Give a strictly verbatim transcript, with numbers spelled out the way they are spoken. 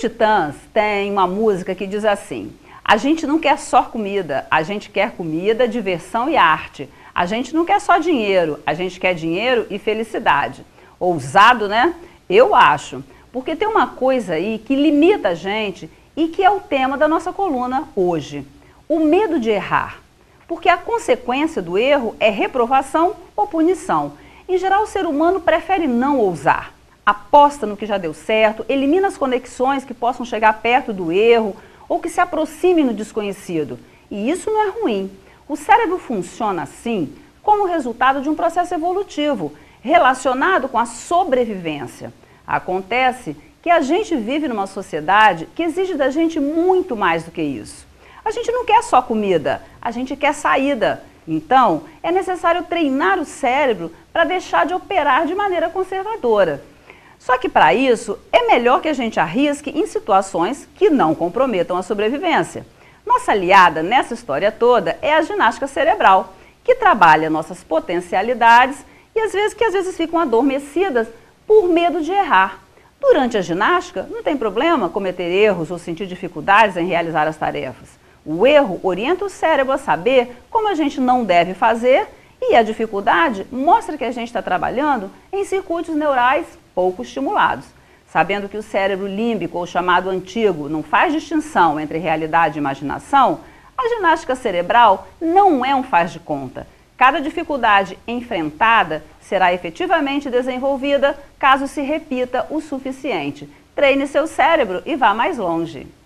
Titãs têm uma música que diz assim: a gente não quer só comida, a gente quer comida, diversão e arte. A gente não quer só dinheiro, a gente quer dinheiro e felicidade. Ousado, né? Eu acho. Porque tem uma coisa aí que limita a gente e que é o tema da nossa coluna hoje. O medo de errar. Porque a consequência do erro é reprovação ou punição. Em geral, o ser humano prefere não ousar. Aposta no que já deu certo, elimina as conexões que possam chegar perto do erro ou que se aproximem no desconhecido. E isso não é ruim. O cérebro funciona assim como resultado de um processo evolutivo relacionado com a sobrevivência. Acontece que a gente vive numa sociedade que exige da gente muito mais do que isso. A gente não quer só comida, a gente quer saída. Então, é necessário treinar o cérebro para deixar de operar de maneira conservadora. Só que para isso, é melhor que a gente arrisque em situações que não comprometam a sobrevivência. Nossa aliada nessa história toda é a ginástica cerebral, que trabalha nossas potencialidades e às vezes que às vezes ficam adormecidas por medo de errar. Durante a ginástica, não tem problema cometer erros ou sentir dificuldades em realizar as tarefas. O erro orienta o cérebro a saber como a gente não deve fazer e a dificuldade mostra que a gente está trabalhando em circuitos neurais pouco estimulados. Sabendo que o cérebro límbico, ou chamado antigo, não faz distinção entre realidade e imaginação, a ginástica cerebral não é um faz de conta. Cada dificuldade enfrentada será efetivamente desenvolvida caso se repita o suficiente. Treine seu cérebro e vá mais longe.